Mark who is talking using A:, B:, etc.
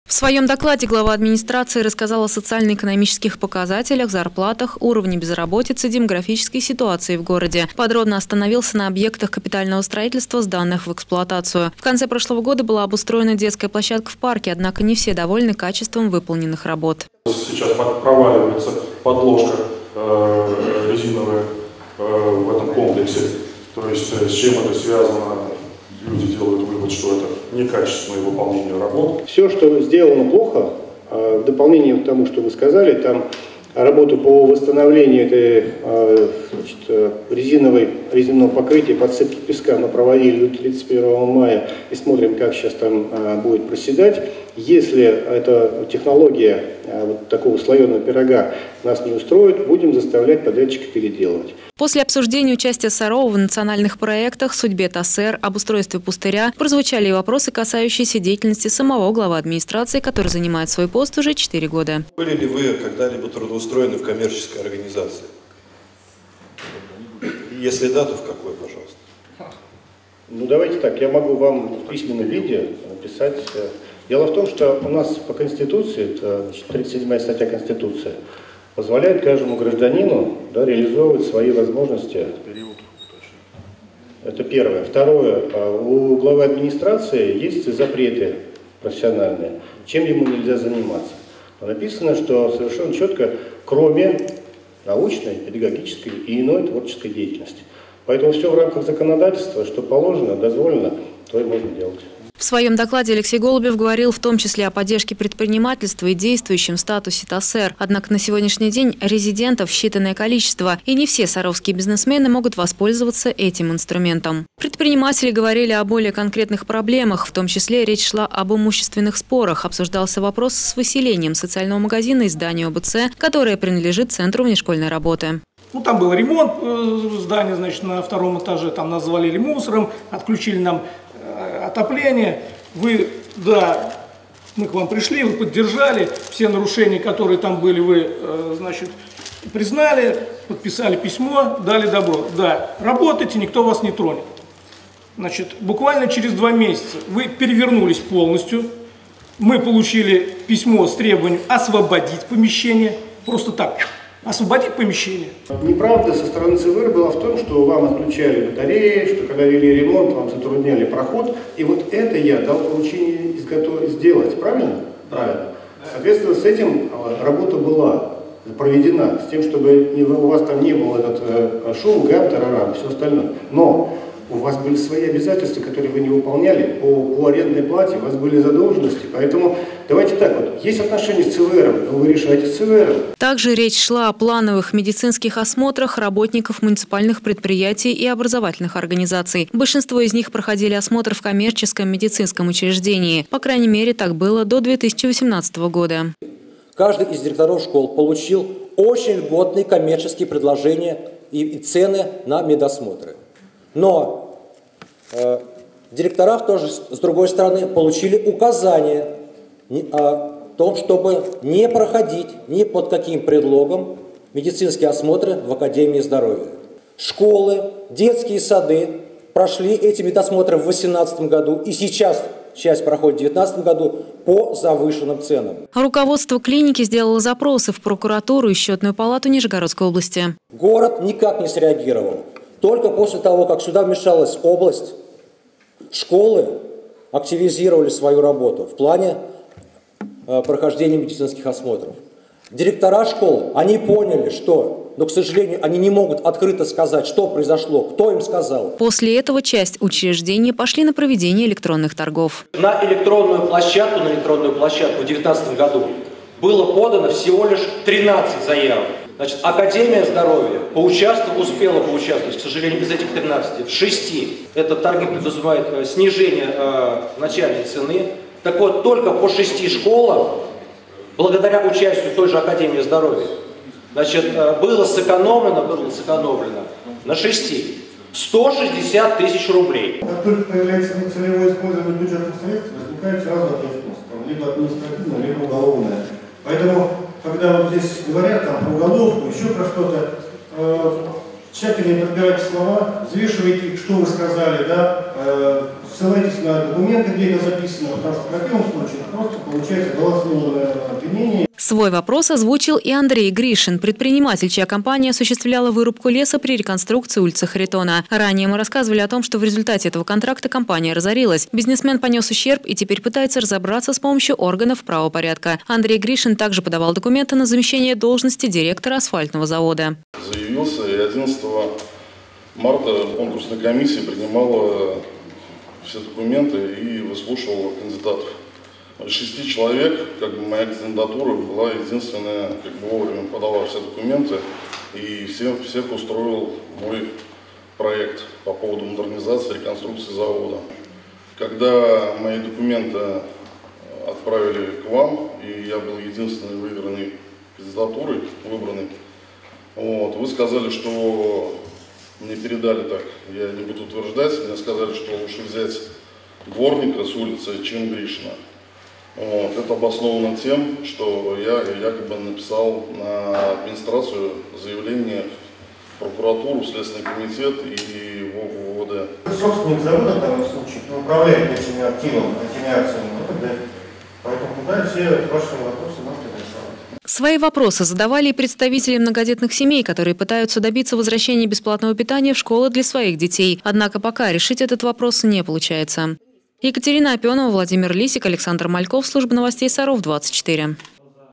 A: В своем докладе глава администрации рассказал о социально-экономических показателях, зарплатах, уровне безработицы, демографической ситуации в городе. Подробно остановился на объектах капитального строительства, сданных в эксплуатацию. В конце прошлого года была обустроена детская площадка в парке, однако не все довольны качеством выполненных работ.
B: Сейчас проваливается подложка резиновая в этом комплексе. То есть с чем это связано? Люди делают вывод, что это некачественное выполнение работ.
C: Все, что сделано плохо, в дополнение к тому, что вы сказали, там работу по восстановлению этой резинового покрытия, подсыпки песка мы проводили до 31 мая и смотрим, как сейчас там будет проседать. Если эта технология вот такого слоеного пирога нас не устроит, будем заставлять подрядчика переделывать.
A: После обсуждения участия Сарова в национальных проектах, судьбе ТАСЭР, обустройстве пустыря, прозвучали и вопросы, касающиеся деятельности самого главы администрации, который занимает свой пост уже 4 года.
D: Были ли вы когда-либо трудоустроены в коммерческой организации? Если да, то в какой, пожалуйста?
C: Ну давайте так, я могу вам в письменном виде написать. Дело в том, что у нас по Конституции, это 37-я статья Конституции, позволяет каждому гражданину реализовывать свои возможности. Это первое. Второе. У главы администрации есть запреты профессиональные, чем ему нельзя заниматься. Написано, что совершенно четко, кроме научной, педагогической и иной творческой деятельности. Поэтому все в рамках законодательства, что положено, дозволено, то и можно делать.
A: В своем докладе Алексей Голубев говорил в том числе о поддержке предпринимательства и действующем статусе ТАСЭР. Однако на сегодняшний день резидентов считанное количество, и не все саровские бизнесмены могут воспользоваться этим инструментом. Предприниматели говорили о более конкретных проблемах, в том числе речь шла об имущественных спорах. Обсуждался вопрос с выселением социального магазина из здания ОБЦ, которое принадлежит Центру внешкольной работы.
E: Ну, там был ремонт здания, значит, на втором этаже, там нас завалили мусором, отключили нам отопление. Мы к вам пришли, вы поддержали, все нарушения, которые там были, вы, значит, признали, подписали письмо, дали добро. Да, работайте, никто вас не тронет. Значит, буквально через 2 месяца вы перевернулись полностью, мы получили письмо с требованием освободить помещение, просто так. Освободить помещение.
C: Неправда со стороны ЦВР была в том, что вам отключали батареи, что когда вели ремонт, вам затрудняли проход. И вот это я дал поручение сделать. Правильно? Правильно. Соответственно, с этим работа была проведена, с тем, чтобы у вас там не был этот шум, гам, тарарам, все остальное. Но у вас были свои обязательства, которые вы не выполняли по арендной плате, у вас были задолженности. Поэтому давайте так вот, есть отношения с ЦВРом, но вы решаете с ЦВРом.
A: Также речь шла о плановых медицинских осмотрах работников муниципальных предприятий и образовательных организаций. Большинство из них проходили осмотр в коммерческом медицинском учреждении. По крайней мере, так было до 2018 года.
F: Каждый из директоров школ получил очень льготные коммерческие предложения и цены на медосмотры. Но директора тоже, с другой стороны, получили указания о том, чтобы не проходить ни под каким предлогом медицинские осмотры в Академии здоровья. Школы, детские сады прошли эти медосмотры в 2018 году и сейчас часть проходит в 2019 году по завышенным ценам.
A: Руководство клиники сделало запросы в прокуратуру и счетную палату Нижегородской области.
F: Город никак не среагировал. Только после того, как сюда вмешалась область, школы активизировали свою работу в плане прохождения медицинских осмотров. Директора школ, они поняли, что, но, к сожалению, они не могут открыто сказать, что произошло, кто им сказал.
A: После этого часть учреждений пошли на проведение электронных торгов.
F: На электронную площадку в 2019 году было подано всего лишь 13 заявок. Значит, Академия здоровья успела поучаствовать, к сожалению, из этих 13, в 6. Этот торги предусматривает снижение начальной цены. Так вот, только по 6 школам, благодаря участию той же Академии здоровья, значит, было сэкономлено на 6 160 тысяч рублей.
G: Как только появляется нецелевое использование бюджетных средств, возникает сразу ответственность, либо административная, либо уголовная. Поэтому, когда вот здесь говорят там, про уголовку, еще про что-то, тщательнее подбирайте слова, взвешивайте, что вы сказали, да, ссылайтесь на документы, где это записано, потому что в противном случае просто получается голословное обвинение.
A: Свой вопрос озвучил и Андрей Гришин, предприниматель, чья компания осуществляла вырубку леса при реконструкции улицы Харитона. Ранее мы рассказывали о том, что в результате этого контракта компания разорилась. Бизнесмен понес ущерб и теперь пытается разобраться с помощью органов правопорядка. Андрей Гришин также подавал документы на замещение должности директора асфальтного завода.
H: Заявился и 11 марта конкурсная комиссия принимала все документы и выслушивала кандидатов. 6 человек, моя кандидатура была единственная, вовремя подала все документы, и всех устроил мой проект по поводу модернизации, реконструкции завода. Когда мои документы отправили к вам, и я был единственной выигранной кандидатурой, выбранной, вы сказали, что мне передали так, я не буду утверждать, мне сказали, что лучше взять дворника с улицы, чем Гришина. Это обосновано тем, что я якобы написал на администрацию заявление в прокуратуру, в Следственный комитет и в УВД.
G: Собственник завода в данном случае управляет этими активами, этими акциями, поэтому туда все ваши вопросы можете решать.
A: Свои вопросы задавали и представители многодетных семей, которые пытаются добиться возвращения бесплатного питания в школы для своих детей. Однако пока решить этот вопрос не получается. Екатерина Опенова, Владимир Лисик, Александр Мальков, служба новостей Саров 24.